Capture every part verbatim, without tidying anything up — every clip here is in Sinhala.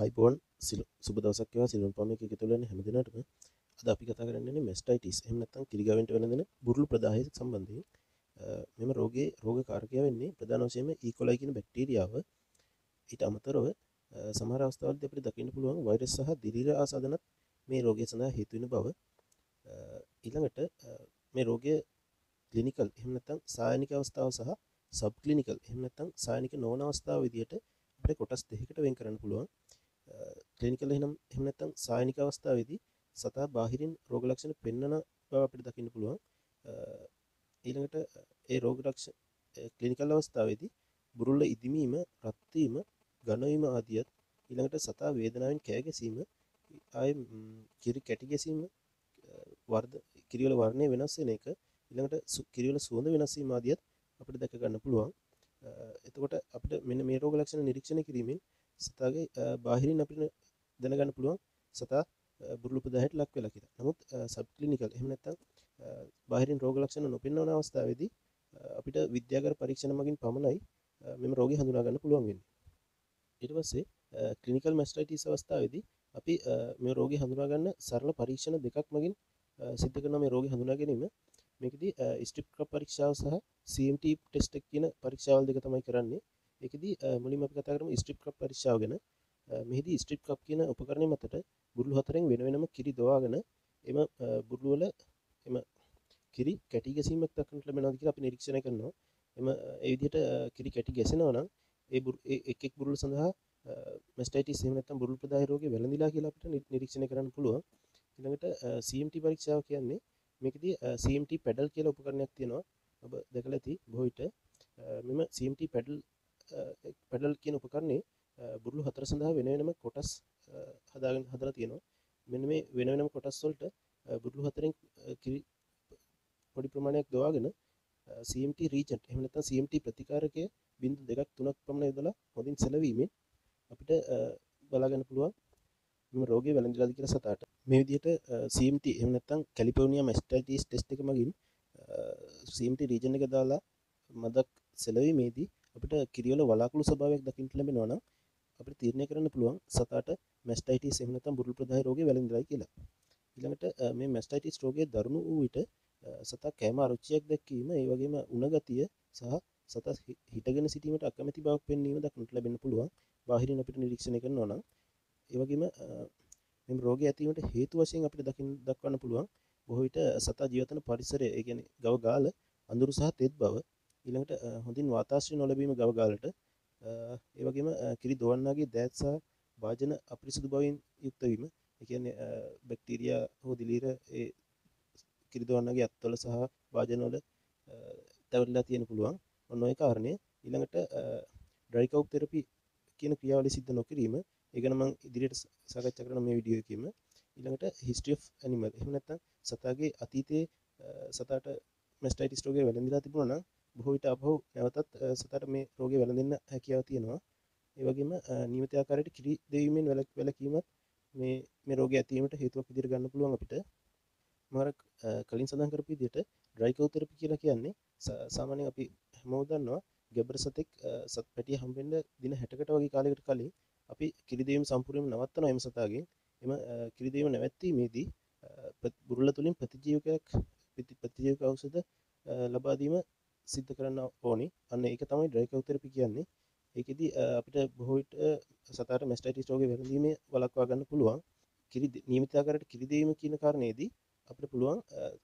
අයිබෝන් සුබ දවසක් වේවා සිළුම් පම එක එකතු වෙන හැම දිනකටම අද අපි කතා කරන්නේ මැස්ටයිටිස් එහෙම නැත්නම් කිරිගාවෙන්ට වෙනදෙන බුරුළු ප්‍රදාහය සම්බන්ධයෙන් මෙම රෝගයේ රෝග කාරකය වෙන්නේ ප්‍රධාන වශයෙන්ම ඊකොලයි කියන බැක්ටීරියාව ඊට අමතරව සමහර අවස්ථාවලදී අපිට දකින්න පුළුවන් වෛරස් සහ දිලීර ආසාදනත් මේ රෝගය සඳහා හේතු වෙන බව ඊළඟට මේ රෝගය ක්ලිනිකල් එහෙම නැත්නම් සායනික අවස්ථාව සහ සබ් ක්ලිනිකල් එහෙම නැත්නම් සායනික නොවන අවස්ථාව විදියට අපිට කොටස් දෙකකට වෙන් කරන්න පුළුවන්. ක්ලිනිකල් එහෙනම් එහෙම නැත්නම් සායනික අවස්ථාවේදී සතා බාහිරින් රෝග ලක්ෂණ පෙන්වන බව අපිට දකින්න පුළුවන්. ඊළඟට ඒ රෝග ලක්ෂණ ක්ලිනිකල් අවස්ථාවේදී බුරුල්ල ඉදිමීම, රත් වීම, ඝන වීම ආදියත් ඊළඟට සතා වේදනාවෙන් කෑ ගැසීම, ආයේ කිරි කැටි ගැසීම, වර්ධ කිරිවල වර්ණය වෙනස් වෙන එක, ඊළඟට කිරිවල සුවඳ වෙනස් වීම ආදියත් අපිට දැක ගන්න පුළුවන්. එතකොට අපිට මෙන්න මේ රෝග ලක්ෂණ නිරීක්ෂණය කිරීමෙන් සතාගේ බාහිරින් අපිට දැනගන්න පුළුවන් සතා බුරුළු ප්‍රදාහයට ලක් වෙලා කියලා. නමුත් සබ් ක්ලිනිකල් එහෙම නැත්නම් බාහිරින් රෝග ලක්ෂණ නොපෙන්වන අවස්ථාවේදී අපිට විද්‍යාගාර පරීක්ෂණ මගින් පමණයි මෙම රෝගය හඳුනා ගන්න පුළුවන් වෙන්නේ. ඊට පස්සේ ක්ලිනිකල් මැස්ටයිටිස් අවස්ථාවේදී අපි මේ රෝගය හඳුනා ගන්න සරල පරීක්ෂණ දෙකක් මගින් සිද්ධ කරන මේ රෝගය හඳුනා ගැනීම මේකදී ස්ට්‍රිප් ක්‍රබ් පරීක්ෂාව සහ සී එම් ටී ටෙස්ට් එක කියන පරීක්ෂාවල් දෙක තමයි කරන්නේ. ඒකෙදී මුලින්ම අපි කතා කරමු ස්ට්‍රිප් ක්‍රබ් පරීක්ෂාව ගැන. මෙහිදී ස්ට්‍රිප් ක්‍රබ් කියන උපකරණය මතට බුරුළු හතරෙන් වෙන වෙනම කිරි දොවාගෙන එම බුරුළු වල එම කිරි කැටි ගැසීමක් දක්වන්නට ලැබෙනවාද කියලා අපි නිරීක්ෂණය කරනවා. එම ඒ විදිහට කිරි කැටි ගැසෙනවා නම් ඒ එක් එක් බුරුළු සඳහා මැස්ටයිටිස් එහෙම නැත්නම් බුරුළු ප්‍රදාහය රෝගය වැළඳිලා කියලා අපිට නිරීක්ෂණය කරන්න පුළුවන්. ඊළඟට සී එම් ටී පරීක්ෂාව කියන්නේ මේකදී සී එම් ටී පැඩල් කියලා උපකරණයක් තියෙනවා. ඔබ දැකලා ඇති බොහෝ විට මෙම C M T pedal pedal කියන උපකරණේ බුරුළු හතර සඳහා වෙන වෙනම කොටස් හදාගෙන හදලා තියෙනවා. මෙන්න මේ වෙන වෙනම කොටස් වලට බුරුළු හතරෙන් කිරි පොඩි ප්‍රමාණයක් දවාගෙන සී එම් ටී රීජන්ට් එහෙම නැත්නම් සී එම් ටී ප්‍රතිකාරකයේ බිංදු දෙකක් තුනක් පමණ යොදලා හොඳින් සැලවීමෙන් අපිට බලා ගන්න පුළුවන් මේ රෝගය වැළඳිලාද කියලා සතාට. මේ විදිහට සී එම් ටී එහෙම නැත්නම් කැලිෆෝනියා මැස්ටයිටිස් ටෙස්ට් එක මගින් සී එම් ටී රීජන් එක දාලා මදක් සැලවීමේදී අපිට කිරිවල වලාකුළු ස්වභාවයක් දකින්න ලැබෙනවා නම් අපිට තීරණය කරන්න පුළුවන් සතාට මැස්ටයිටිස් එහෙම නැත්නම් බුරුළු ප්‍රදාහය රෝගය වැළඳිලායි කියලා. ඊළඟට මේ මැස්ටයිටිස් රෝගය දරුණු වූ විට සතා කෑම අරුචියක් දැක්වීම, ඒ වගේම උණ ගතිය සහ සතා හිටගෙන සිටීමට අකමැති බවක් පෙන්වීම දක්නට ලැබෙන්න පුළුවන්. බාහිරින් අපිට නිරීක්ෂණය කරනවා නම් ඒ වගේම මේ රෝගය ඇතිවීමට හේතු වශයෙන් අපිට දකින්න දක්වන්න පුළුවන් බොහෝ විට සතා ජීවත් වන පරිසරය, ඒ කියන්නේ ගව ගාල අඳුරු සහ තෙත් බව, ඊළඟට හොඳින් වාතාශ්‍රය නොලැබීම ගව ගාලට, ඒ වගේම කිරි දොවන්නාගේ දෑත් සහ වාජන අපිරිසුදු බවින් යුක්ත වීම, ඒ කියන්නේ බැක්ටීරියා හෝ දිලීර ඒ කිරි දොවන්නාගේ අත්වල සහ වාජන වල තැවරිලා තියෙන පුළුවන්. ඔන්න ඔය කාරණේ. ඊළඟට ඩ්‍රයි කව් තෙරපි කියන ක්‍රියාවලිය සිද්ධ නොකිරීම, ඒ ගැන මම ඉදිරියට සාකච්ඡා කරන මේ වීඩියෝ එකේම. ඊළඟට හිස්ටරි ඔෆ් ඇනිමල් එහෙම නැත්නම් සතාගේ අතීතයේ සතාට මැස්ටයිටිස් රෝගය වැළඳිලා තිබුණා නම් බොහෝ විට අපහු නැවතත් සතාට මේ රෝගය වැළඳෙන්න හැකියාව තියෙනවා. ඒ වගේම නියමිත ආකාරයට කිරි දෙවීමෙන් වැළකීමත් මේ මේ රෝගය ඇතිවීමට හේතුවක් විදිහට ගන්න පුළුවන් අපිට. මම කලින් සඳහන් කරපු විදිහට ඩ්‍රයි කව් තෙරපි කියලා කියන්නේ සාමාන්‍යයෙන් අපි හැමෝම දන්නවා ගැබ්බර සතෙක් සත් පැටිය හම්බෙන්න දින හැටකට වගේ කාලයකට කලින් අපි කිරි දෙවීම සම්පූර්ණයෙන්ම නවත්තනවා එම සතාගෙන්. එම කිරි දෙවීම නැවැත්වීමේදී බුරුල්ල තුලින් ප්‍රතිජීවකයක් ප්‍රතිජීවක ඖෂධ ලබා දීම සිද්ධ කරන්න ඕනේ. අන්න ඒක තමයි ඩ්‍රයි කව් තෙරපි කියන්නේ. ඒකෙදි අපිට බොහෝ විට සතාට මැස්ටයිටිස් රෝගය වැළඳීමේ වළක්වා ගන්න පුළුවන්. කිරි නියමිත ආකාරයට කිරි දෙවීම කියන කාරණේදී අපිට පුළුවන්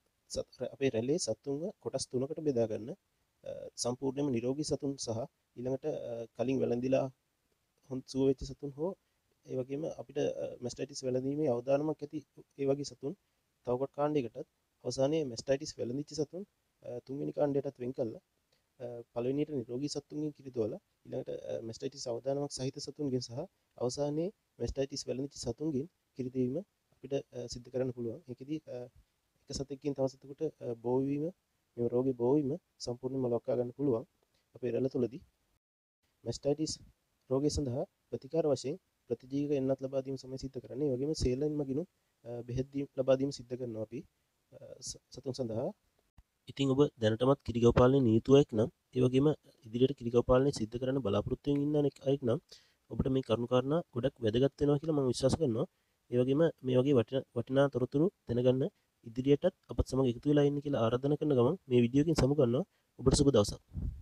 අපේ රැළේ සතුන්ව කොටස් තුනකට බෙදා ගන්න. සම්පූර්ණයෙන්ම නිරෝගී සතුන් සහ ඊළඟට කලින් වැළඳිලා හොඳ සුව වෙච්ච සතුන් හෝ ඒ වගේම අපිට මැස්ටයිටිස් වැළඳීමේ අවදානමක් ඇති ඒ වගේ සතුන් තව කොට කාණ්ඩයකටත් අවසානයේ මැස්ටයිටිස් වැළඳිච්ච සතුන් තුන්වෙනි කාණ්ඩයටත් වෙන් කළා. පළවෙනියට නිරෝගී සතුන්ගෙන් කිරි දොවලා ඊළඟට මැස්ටයිටිස් අවදානමක් සහිත සතුන්ගෙන් සහ අවසානයේ මැස්ටයිටිස් වැළඳිච්ච සතුන්ගෙන් කිරි දෙවීම අපිට සිද්ධ කරන්න පුළුවන්. ඒකෙදි එක සතෙක්ගෙන් තව සතෙකුට බෝ වීම, මේ රෝගේ බෝ වීම සම්පූර්ණයෙන්ම වළක්වා ගන්න පුළුවන් අපේ රැළ තුලදී. මැස්ටයිටිස් රෝගය සඳහා ප්‍රතිකාර වශයෙන් ප්‍රතිජීවක එන්නත් ලබා දීම තමයි සිද්ධ කරන්නේ. ඒ වගේම සේලයින් මගිනුත් බෙහෙත් දීම ලබා දීම සිද්ධ කරනවා අපි සතුන් සඳහා. ඉතින් ඔබ දැනටමත් කිරිගව පාලනයේ නියුතුවෙක් නම්, ඒ වගේම ඉදිරියට කිරිගව පාලනය සිද්ධ කරන්න බලාපොරොත්තු වෙන ඉන්න අයෙක් නම් ඔබට මේ කරුණු කාරණා ගොඩක් වැදගත් වෙනවා කියලා මම විශ්වාස කරනවා. ඒ වගේම මේ වගේ වටිනා වටිනා තොරතුරු දැනගන්න ඉදිරියටත් අපත් සමග එකතු වෙලා ඉන්න කියලා ආරාධනා කරන ගමන් මේ වීඩියෝ එකෙන් සමු ගන්නවා. ඔබට සුබ දවසක්.